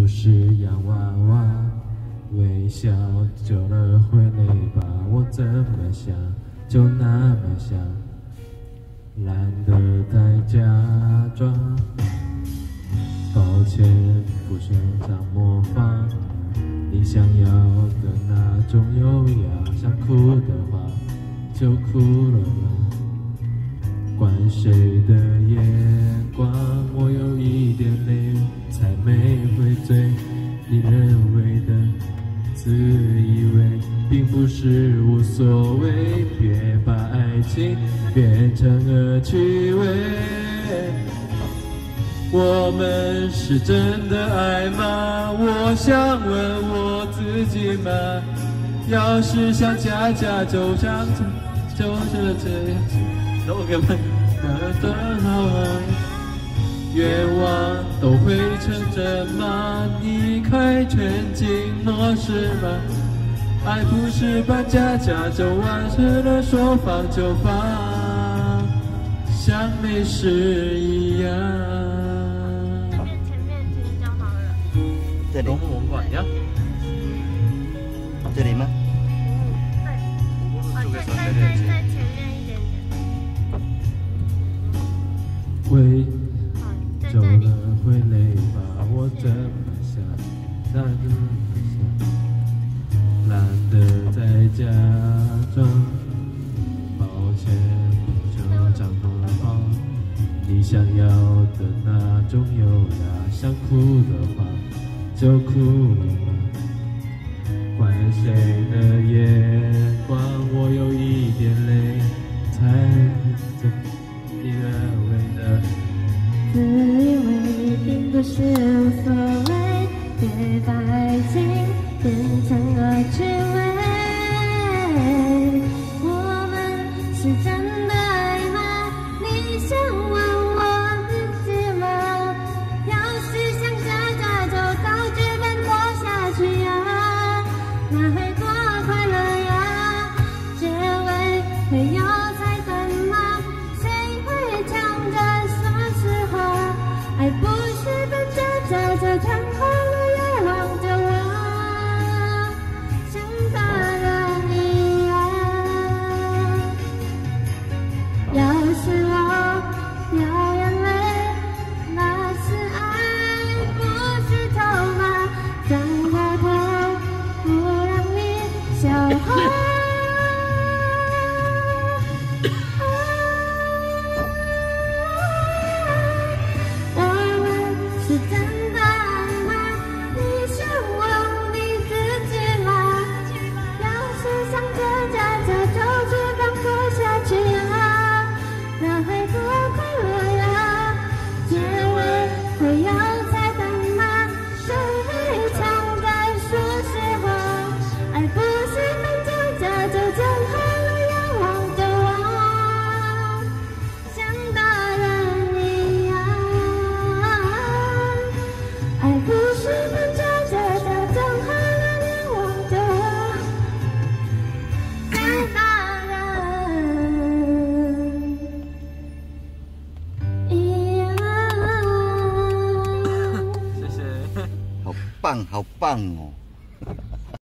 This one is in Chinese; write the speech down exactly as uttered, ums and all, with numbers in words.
不是洋娃娃，微笑久了会累吧？我怎么想就那么想，懒得再假装。抱歉，不擅长模仿你想要的那种优雅。想哭的话就哭了啦，管谁的眼光？我有一点累，才没会醉。你认为的自以为，并不是无所谓。别把爱情变成恶趣味。我们是真的爱吗？我想问我自己嘛。要是想假假就这样子，就是这样子，都给我们的好啊。愿望都会成真吗？你开全景模式吗？爱不是把假假就完事了，说放就放，像没事一样。 前面其实就好了。 这里， 我们管呀。 这里吗？ 嗯，对。哦，再再再再前面一点点。 会好， 久了在这里。 会累吧？我怎么想，那怎么想？懒得再假装。抱歉，就长模仿你想要的那种优雅。想哭的话就哭了，管谁的眼光？我有一点累，才怎你认为的自以为并不是无所谓，别把爱情变成恶趣味。我们是真的爱吗？你想问我自己吗？要是想假假就早剧本活下去呀，那会多快乐呀。结尾会有彩蛋吗？谁会抢着说实话？爱不是本假假就讲好了也忘就忘，像大人一样。要是我掉眼泪，那是爱，不是痛吗？转过头不让你笑话。我们是真的爱吗？你想问你自己吗？要是想假假假就这样过下去呀，那会多快乐呀。结尾会有彩蛋吗？谁会抢着说实话？爱不是本假假就讲好了也忘就忘，像大人一样。爱不是本假假就讲好了也忘就忘，像大人一样。 谢谢。 好棒，好棒哦！